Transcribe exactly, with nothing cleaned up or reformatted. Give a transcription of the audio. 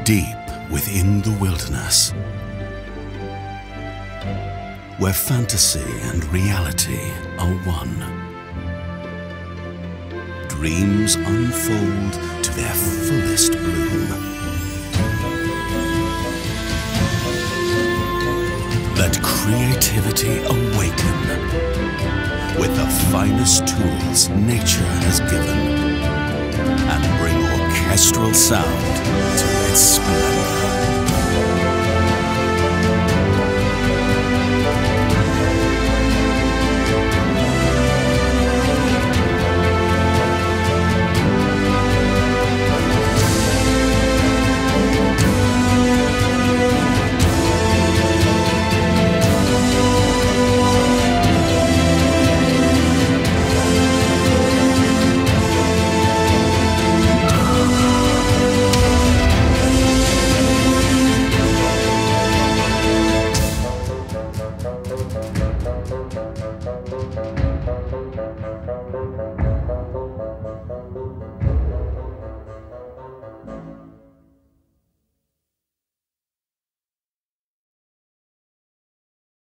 Deep within the wilderness, where fantasy and reality are one, dreams unfold to their fullest bloom. Let creativity awaken with the finest tools nature has given, and bring orchestral sound to its splendor.